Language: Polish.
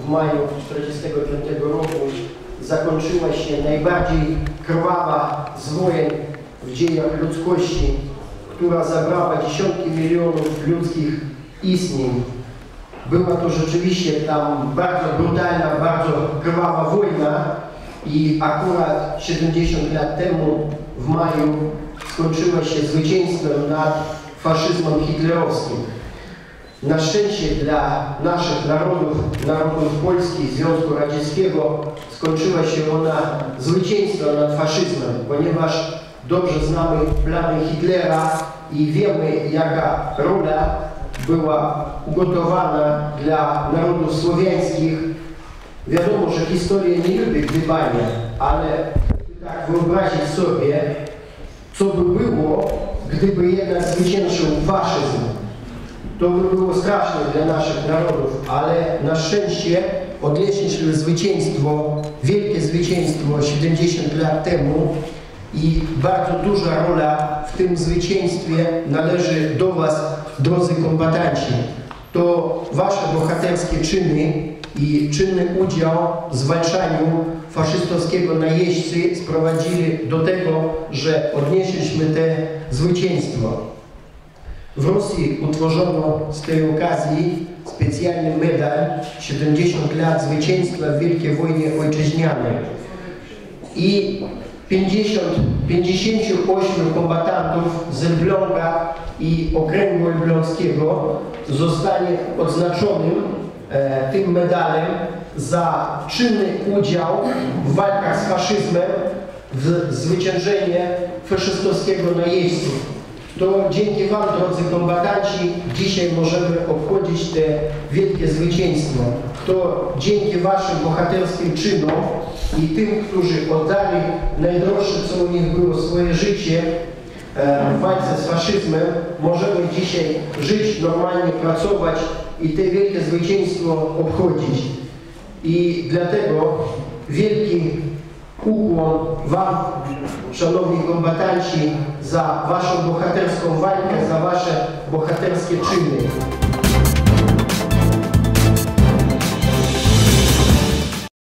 w maju 1945 roku zakończyła się najbardziej krwawa z wojen w dziejach ludzkości, która zabrała dziesiątki milionów ludzkich istnień. Była to rzeczywiście tam bardzo brutalna, bardzo krwawa wojna i akurat 70 lat temu w maju skończyła się zwycięstwem nad faszyzmem hitlerowskim. Na szczęście dla naszych narodów Polski i Związku Radzieckiego skończyła się ona zwycięstwem nad faszyzmem, ponieważ dobrze znamy plany Hitlera i wiemy, jaka rola była ugotowana dla narodów słowiańskich. Wiadomo, że historia nie lubi gdybania, ale tak wyobrazić sobie, co by było, gdyby jednak zwyciężył faszyzm. To by było straszne dla naszych narodów, ale na szczęście odnieśliśmy zwycięstwo, wielkie zwycięstwo 70 lat temu i bardzo duża rola w tym zwycięstwie należy do Was, drodzy kombatanci. To Wasze bohaterskie czyny i czynny udział w zwalczaniu faszystowskiego najeźdźcy sprowadzili do tego, że odnieśliśmy te zwycięstwo. W Rosji utworzono z tej okazji specjalny medal 70 lat zwycięstwa w Wielkiej Wojnie Ojczyźnianej i 58 kombatantów z Elbląga i okręgu elbląskiego zostanie odznaczonym tym medalem za czynny udział w walkach z faszyzmem, w zwyciężenie faszystowskiego najeźdźcy. To dzięki Wam, drodzy kombatanci, dzisiaj możemy obchodzić te wielkie zwycięstwo. To dzięki Waszym bohaterskim czynom i tym, którzy oddali najdroższe, co u nich było, swoje życie w walce z faszyzmem, możemy dzisiaj żyć, normalnie pracować i te wielkie zwycięstwo obchodzić. I dlatego wielki ukłon Wam, szanowni kombatanci, za Waszą bohaterską walkę, za Wasze bohaterskie czyny.